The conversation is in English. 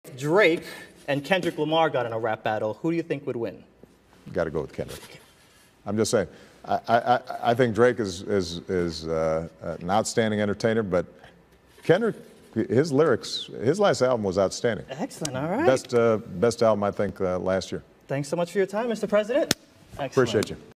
Drake and Kendrick Lamar got in a rap battle, who do you think would win? Got to go with Kendrick. I'm just saying. I think Drake is an outstanding entertainer, but Kendrick, his lyrics, his last album was outstanding. Excellent. All right. Best album I think last year. Thanks so much for your time, Mr. President. Excellent. Appreciate you.